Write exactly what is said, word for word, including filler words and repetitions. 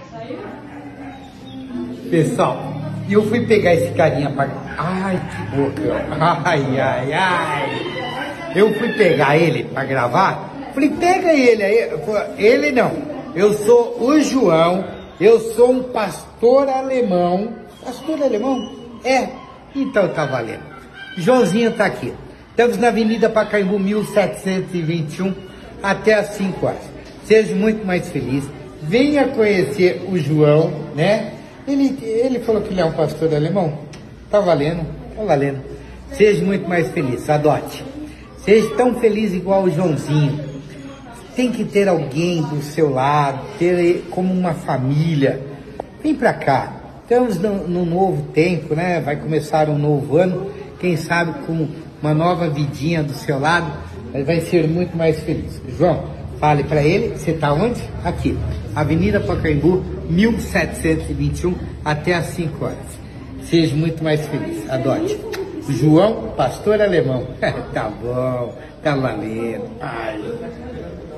Pessoal, eu fui pegar esse carinha para... Ai, que boca. Ai, ai, ai. Eu fui pegar ele para gravar. Falei, pega ele aí. Ele não. Eu sou o João. Eu sou um pastor alemão. Pastor alemão? É. Então tá valendo. Joãozinho tá aqui. Estamos na Avenida Pacaembu, mil setecentos e vinte e um, até às cinco horas. Seja muito mais feliz. Venha conhecer o João, né? Ele, ele falou que ele é um pastor alemão. Tá valendo, tá valendo. Seja muito mais feliz, adote. Seja tão feliz igual o Joãozinho. Tem que ter alguém do seu lado, ter como uma família. Vem pra cá. Estamos no, no novo tempo, né? Vai começar um novo ano. Quem sabe com uma nova vidinha do seu lado, vai ser muito mais feliz. João, fale para ele, você está onde? Aqui, Avenida Pacaembu, mil setecentos e vinte e um, até às cinco horas. Seja muito mais feliz, adote. João, pastor alemão. Tá bom, tá valendo. Ai.